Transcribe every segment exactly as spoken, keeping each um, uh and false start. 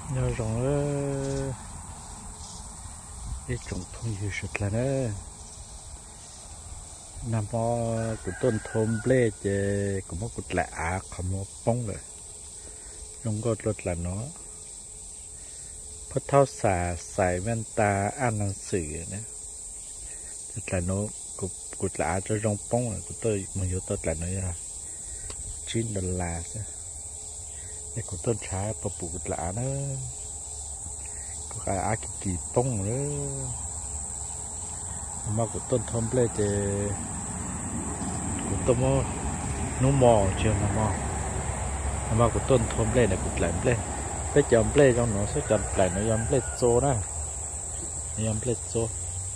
nhớ rồi cái trồng thông nhiều sụt là nữa nằm mò của tuần thôm lê chè của một cột lạ không một bông rồi trong cột lột là nó phát thao xả xài ven ta ăn ăn sử nữa thật là nó cột cột lạ cho trong bông rồi của tôi mình vô tôi là nó ra chín đô la chứ để của tôi trái bắp bù cột lạ nữa có cái á kỳ kỳ bông nữa mà của tôi thôm lê chè của tôi mua nó mò chưa nó mò mà của tôi thôm lê này cột lại lê cái chấm lê trong nó sẽ chấm lại nó chấm lê xô đó chấm lê xô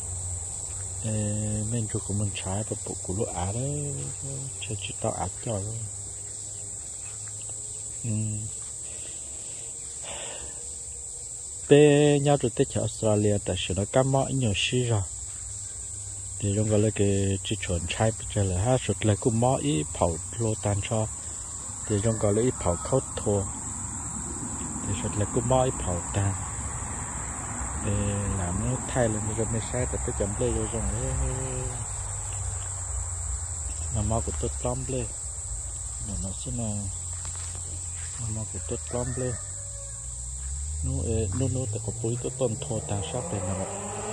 mình chụp của mình trái và bộ của lúa á đấy cho chỉ tao áp cho luôn bé nhau tụi tết ở Australia tại sự nó cam mỏ nhiều xí rồi thì trong cái cái chỉ chuẩn trái bây giờ là ha sụt lại cũng mỏ ít phẩu lô tan cho thì trong cái lấy phẩu khâu thô thì sụt lại cũng mỏ ít phẩu tan để làm nó thay lên cho mấy sai tại cái chấm lê vô trong đấy là mỏ của tôi tóm lê nó nó sẽ là mỏ của tôi tóm lê nó nó nóแต่ก็ปุ๋ยต้นโทตาชอบเลยนะ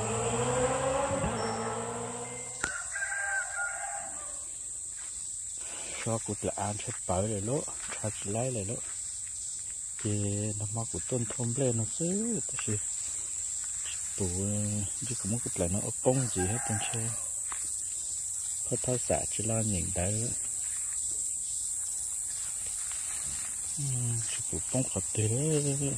ชอบกุดละอ่านใช้เป๋าเลยลูกชาจิไล่เลยลูกเจน้ำมันกุดต้นทมเล่นนะซื้อแต่สิปู่ที่ผมกุดละnóป้องgì hết trên xe có tháo xả chỉ lo nhìn tới chỉปู่ป้องขัดเตะ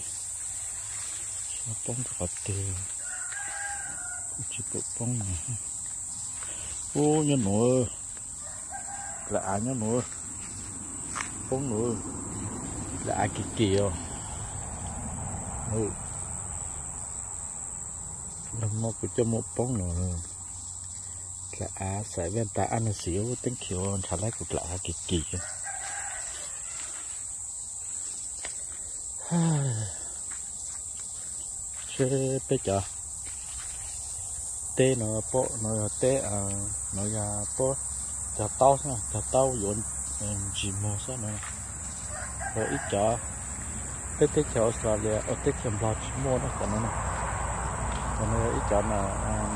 bông thật tiền chỉ bộ bông này ô nhớ nữa là nhớ nữa bông nữa là kỳ kỳ rồi ừ làm một cái cho một bông nữa là à sẽ bên ta ăn là xíu tính kiểu thà lấy cũng là kỳ kỳ chứ bây giờ tê nó po nó tê à nó là po chả tao sao chả tao dọn chỉ mua sao này rồi ít chả tê tê chả Australia ở tê chả bao chỉ mua nó còn nó còn nó ít chả là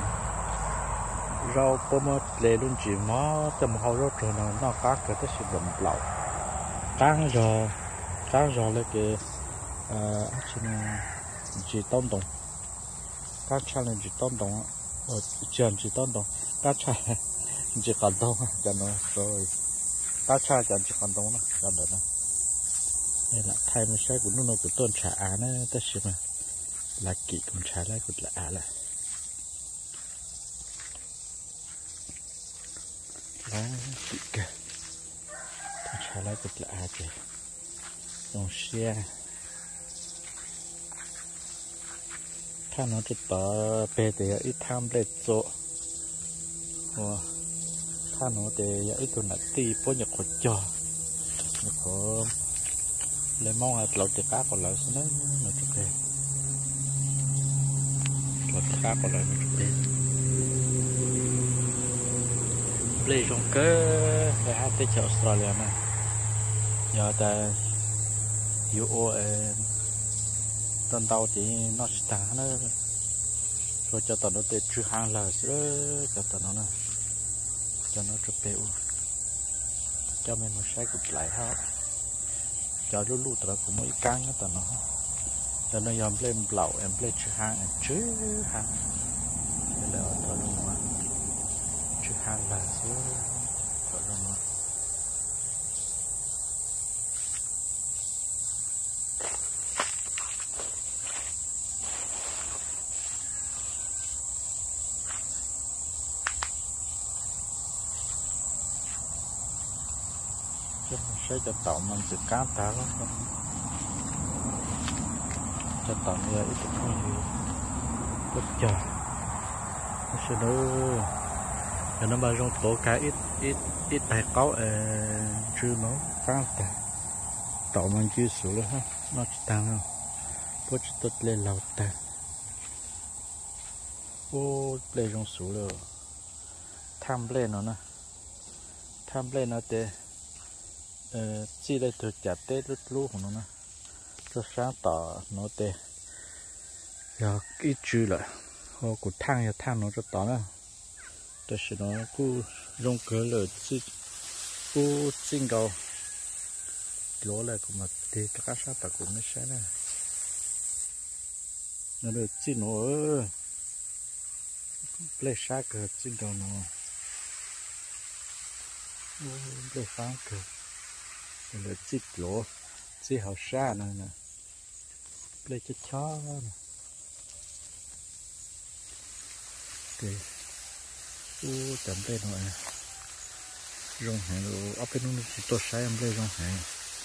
rau po mà lê luôn chỉ má tầm hậu rau rồi nó nó cá cái tê sẽ đậm lẩu cá rồi cá rồi lấy cái à chỉ chỉ tôm đồng cá cha lên chỉ tôm đồng ở trường chỉ tôm đồng cá cha chỉ còn đồng cho nó rồi cá cha chẳng chỉ còn đồng nữa cho được nữa đây là thay mình sẽ của nó của tuần trà á nó ta xem mà là kỹ cũng trà lại cũng là á lại lá kỹ cả trà lại cũng là á kìa đồng xeถ้าน้องจะต่อเปเดียอีทำเล็ดโซ่ว่าถ้าน้องเดียอีตัวหนักตีป้อนอยากขดจ่ออยากขอเลยมองว่าเราจะก้าก่อนเราสินะเราจะเปเราจะก้าก่อนเราเราจะเปเปย์จงเกอไปหาที่ชาวออสเตรเลียนะอย่าแต่ยูโอเอ็นตอนเตาchỉ nó stá nó rồi cho tao nó để chữ hàng là rồi cho tao nó nè cho nó chụp bèo cho mình một sai cục lại hết cho lúc lúc tao cũng mới căng tao nó cho nó yếm lên lẩu em lên chữ hàng em chữ hàng đây là tao nó mà chữ hàng là rồi tao nó sẽ cho tàu mình từ cá ta đó cho tàu người ít không nhiều bất chờ nó sẽ nữa rồi nó bao trong tổ cá ít ít ít tài có chưa nó cá ta tàu mình chưa sửa ha nó chỉ tăng không bố chỉ tốt lên lầu ta ô lên trong số rồi tham lên nó nè tham lên nó để ờ chỉ để tôi chặt tết lúc lúc của nó nè cho sáng tỏ nó để giờ ít chữ lại họ cũng thang giờ thang nó cho tỏ nèแต่是nó cứ rong cỡ là chỉ cứ chính cầu lúa lại cũng mà thì các sản phẩm cũng nó sẽ nè nó được chỉ nó lấy sát cỡ chính cầu nó lấy phán cỡ rồi chỉ lúa chỉ hậu sa này nè lấy cho chó nè cái u chấm lên rồi rong hải rồi ở bênนู้นตัวใช้emเลยรองhải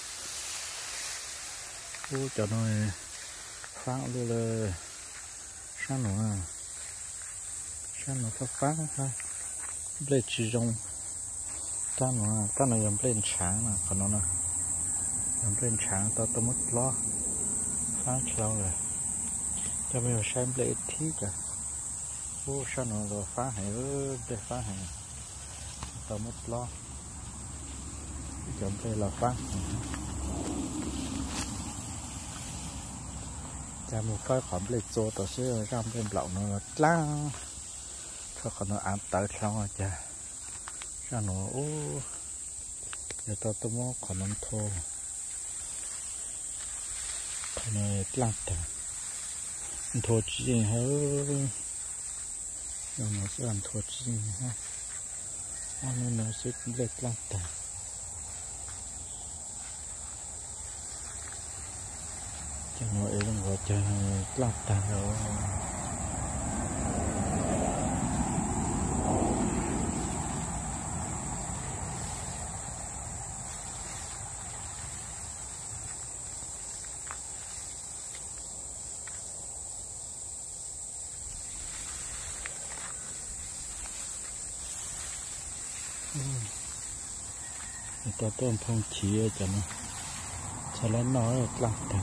u cho nó phá luônเลยsáng nữa sáng nữa phát phá ha lên chỉ rong cái nữa cái này em lên sáng nè còn nó nè em lên sáng tao tao mất lo phá lâu rồi cho bây giờ xem lên tí cả ô sao nó rồi phá hải ơi để phá hải tao mất lo chọn đây là phá cha một cái phẩm lịch cho tao sẽ làm bên lậu nó lăng cho còn nó ăn tới xong rồi cha sao nó ô giờ tao tao mua còn nó thô cái này lăng ta thô chỉ hết nó sẽ ăn thua chi ha, anh nó sẽ lệch lăng tà, cho nó ấy nó gọi cho lăng tà rồi, người ta tôm phong chỉ cho nó, cho nó nói lăng tà,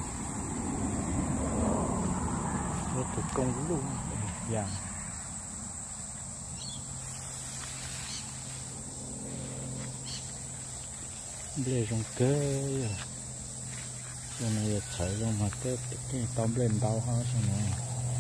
nó thủ công luôn, vàng, bê rong cơ, cho này thấy rong mà cái cái tôm lên đau ha sao này.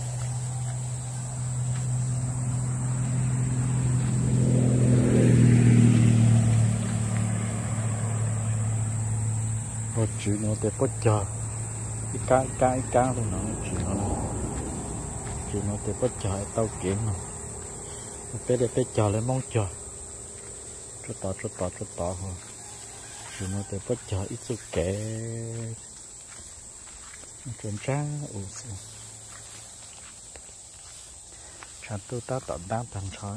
Một chữ nó để bắt chờ cái cái cái cái luôn nó chữ nó chữ nó để bắt chờ tàu kiếm mà bé để bé chờ lấy mong chờ cho tỏ cho tỏ cho tỏ thôi chữ nó để bắt chờ ít số kẻ chuẩn ra ủa chẳng tôi ta tận đang thằng chó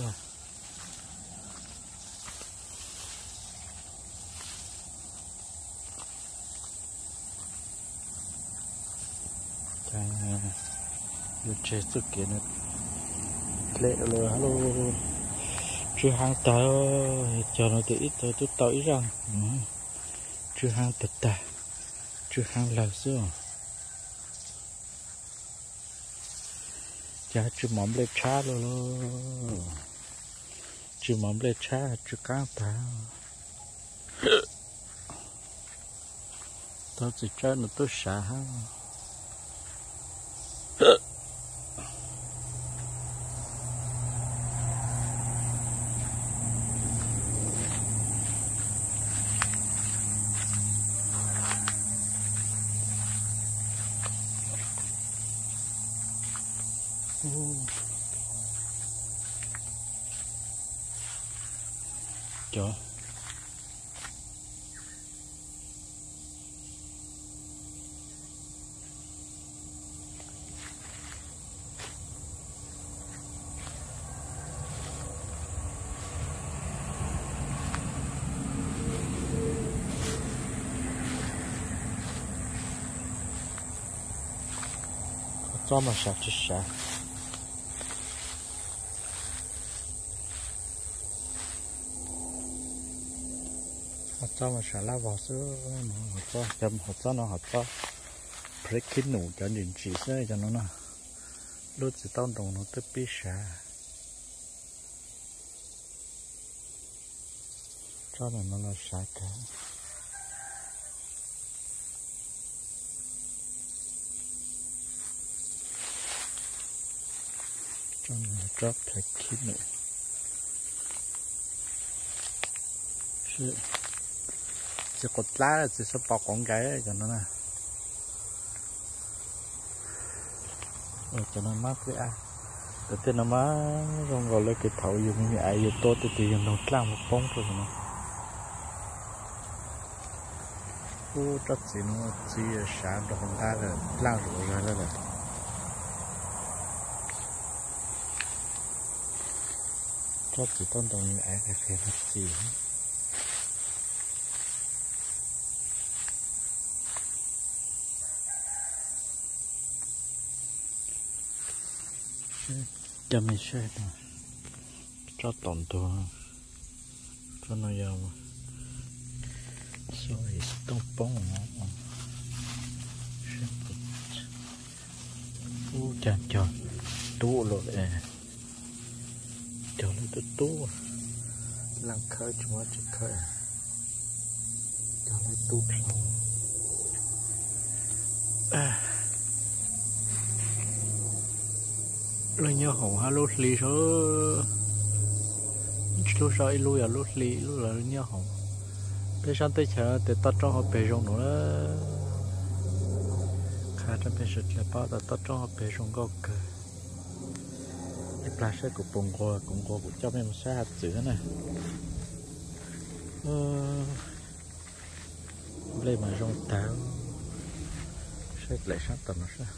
rồi chơi sự kiện lệ rồi hello chưa hàng tới chờ nó từ ít tới tôi tới rằng chưa hàng tật tà chưa hàng là xưa cha chưa mắm lên cha luôn chưa mắm lên cha chưa cá ta tôi chỉ chơi nó tôi xả cho cho mà sạch chứ sạch cho mà sạch lá vào sữa mà họ cho chấm họ cho nó họ cho phải khít nụ cho nhìn chỉ sơi cho nó nè lúc chỉ tao đồng nó tới biết sao cho nên nó là sai cả cho nên nó drop phải khít nụ chỉ cột lá chỉ số bọc con cái cho nó nè cho nó mát với ai để tên nó má rồi gọi lấy cái thầu dùng như ai dùng tốt thì thì nó làm một bông thôi mà ô rất gì nó chỉ sáng được không ta là làm rồi ra đó rồi rất chỉ tôn trọng như ai cái phê hết gì cho mình xem cho tổngตัวcho nó giàu rồi tông bông nó u chà cho tu rồi nè cho nó tu tu làm khơi chúng nó chỉ khơi cho nó tu xong rồi nhớ hồng ha lút lì số lút sợi lui à lút lì lút là nhớ hồng bây giờ tới chờ để tao cho họ bể rong nữa khá trong bây giờ là bao tao cho họ bể rong có cờ cái plastic sẽ của bông qua cũng qua của cho em sẽ hạt chữ này lên mà rong táo sẽ lại sát tầm nó sẽ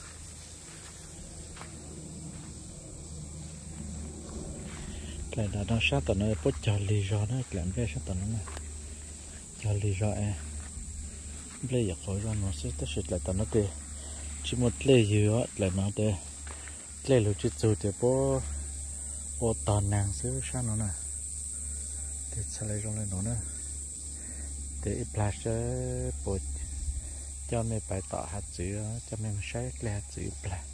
lại là nó sát tận nó bớt cho lì rõ nó làm cái sát tận nó cho lì rõ à bây giờ khỏi ra nó sẽ tất sẽ lại tận nó tê chỉ một lê gì đó lại nó tê lê lụt chỉ dù thì bố bố toàn nàng xíu sát nó nè để sao lại rong lên nó nữa để flash bố cho mình bài tỏ hạt chữ cho mình sẽ là chữ flash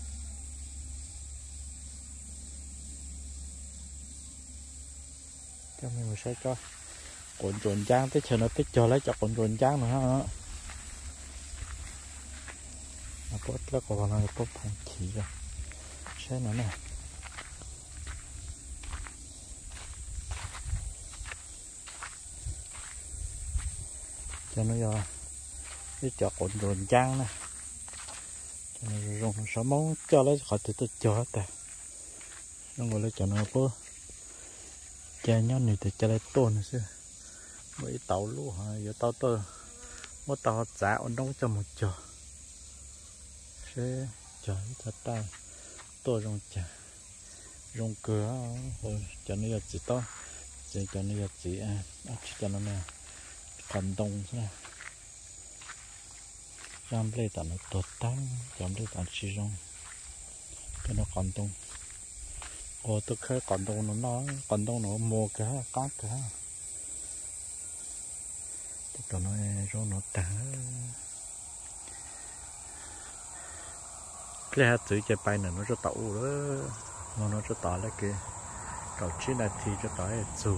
cho mình sẽ cho cuộn cuộn trang tới chờ nó tích cho lấy cho cuộn cuộn trang nữa ha nó bớt nó còn là bớt phong chỉ rồi sẽ nữa nè cho nó vô cái cho cuộn cuộn trang nè cho nó dùng sáu món cho lấy khỏi từ từ cho ta nó ngồi lấy cho nó bớt cha nhớ này thì cha lại tôn nữa xưa mấy tàu lúa hả giờ tàu tơ một tàu giá ổn đông cho một chỗ sẽ chờ thật ta tôi rong chả rong cửa rồi cho nó chỉ to chỉ cho nó chỉ à cho nó nè còn đông thế ram plei tận nó tốt tăng chấm plei tận chỉ rong cho nó còn đông ô tôi khơi còn đông nó nó còn đông nó mua cá có cá tôi cho nó rồi nó trả cái hạt chữ chạy bay này nó cho tàu đó nó nó cho tàu lại kìa cầu chín là thì cho tàu là dù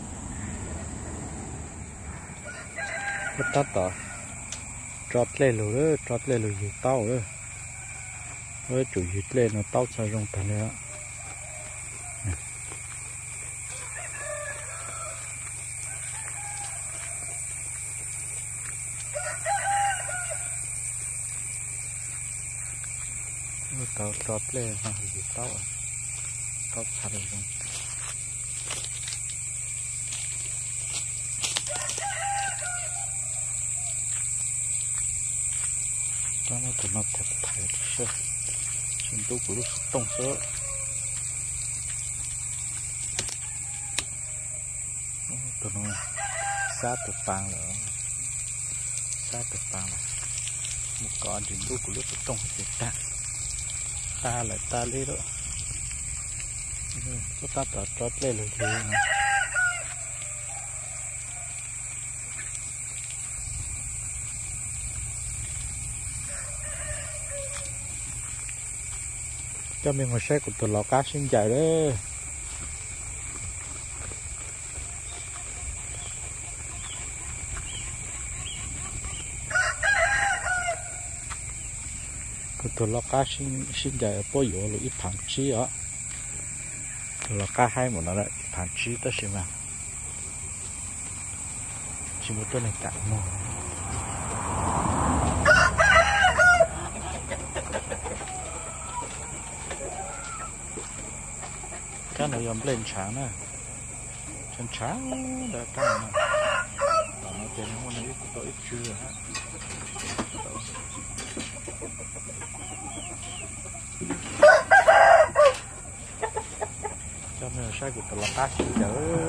bắt tắt tàu trót lên rồi đó trót lên rồi tàu đó với chủ yếu lên nó tàu sao rong thành nữa tao trót lên mà gì tao tao thật rồi tao nó tụi nó thật thật sơ xin tú của lúc tông sơ tụi nó sát được vàng nữa sát được vàng này một con xin tú của lúc tông sẽ ta ta lại ta lấy đó có ta tỏ trót lên rồi thì này cho mình một xe của tụi lò cá sinh chạy đấy của tụi lò cá sinh sinh chạy ở bôi dỗ là ít phẳng chi á lò cá hai một nó lại phẳng chi tới xem nào chỉ một tuần này cạn mà cá nó yếm lên trắng nè chân trắng đã cá này nó tiền nó này ít tội ít chưa hả cho nên sai của tụi cá xin chở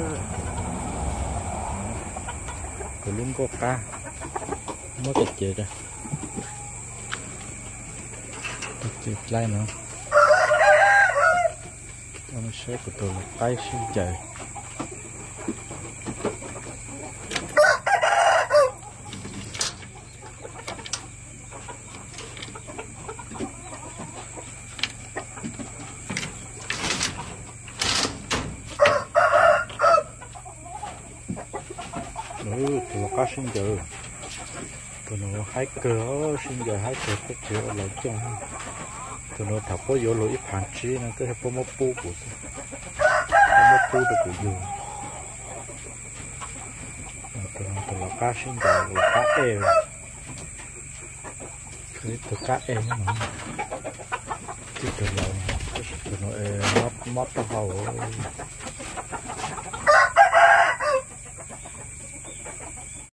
của luôn có cá mới kịch chết rồi kịch chết lại nữa cho nó sẽ của tụi tay xin chạy ừ, tụi cá xin chờ tụi nó hai cửa xin chờ hai cửa cái cửa lại trong tụi nó thọc có vô lối phản chi nó tới có một pu của có một pu được của dù tụi nó tụi nó cá xin chờ là cá e cái tụi cá e mà cái tụi nó tụi nó móp móp tao hầu